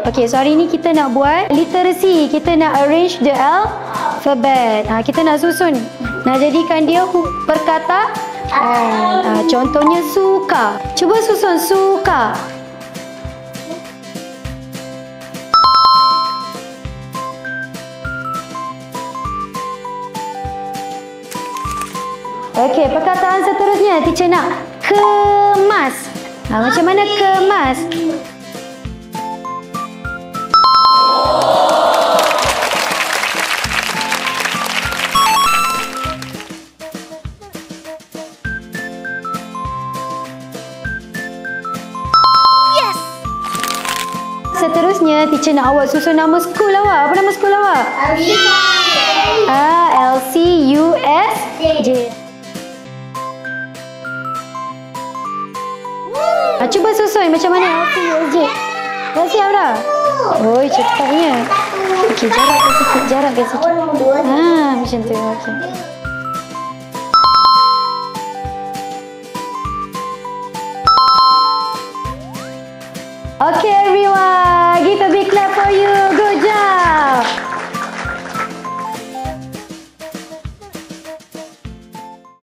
Okey, so hari ni kita nak buat literasi. Kita nak arrange the alphabet. Kita nak susun. Nak jadikan dia perkataan. Contohnya suka. Cuba susun suka. Okey, perkataan seterusnya teacher nak kemas. Macam mana kemas? Yes. Seterusnya teacher nak awak susun nama skul awak. Apa nama skul awak? LCUSJ. Cuba susun macam mana LCUSJ. Dah siap dah? Oi, cepatnya. Okey, jarakkan sikit, jarakkan sikit. Macam tu. Okey. Okey,